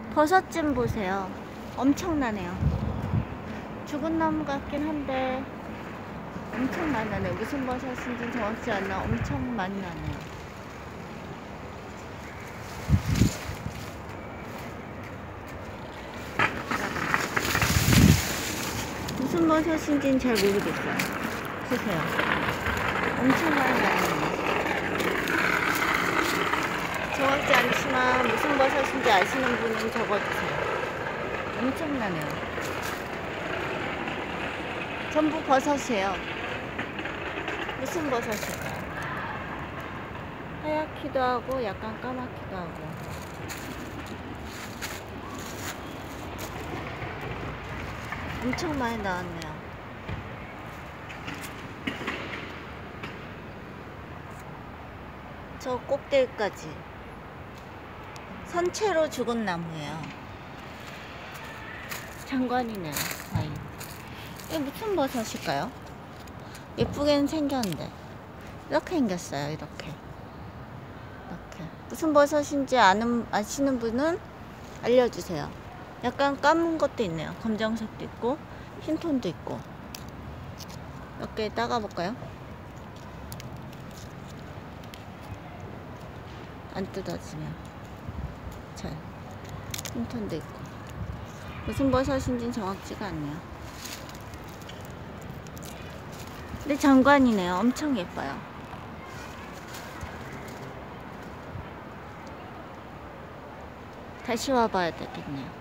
버섯 좀 보세요. 엄청나네요. 죽은 나무 같긴 한데 엄청 많이 나네요. 무슨 버섯인지 정확히 안 나. 엄청 많이 나네요. 무슨 버섯인지는 잘 모르겠어요. 보세요. 엄청 많이 나네요. 정확지 않지만 무슨 버섯인지 아시는 분은 적어주세요. 엄청나네요. 전부 버섯이에요. 무슨 버섯일까요? 하얗기도 하고 약간 까맣기도 하고. 엄청 많이 나왔네요. 저 꼭대기까지 선체로 죽은 나무예요. 장관이네요. 아이. 이게 무슨 버섯일까요? 예쁘게는 생겼는데 이렇게 생겼어요. 이렇게 무슨 버섯인지 아시는 분은 알려주세요. 약간 까만 것도 있네요. 검정색도 있고 흰톤도 있고. 몇 개 따가볼까요? 안 뜯어지네요. 잘 흰톤도 있고. 무슨 버섯인지는 정확지가 않네요. 근데 장관이네요. 엄청 예뻐요. 다시 와봐야 되겠네요.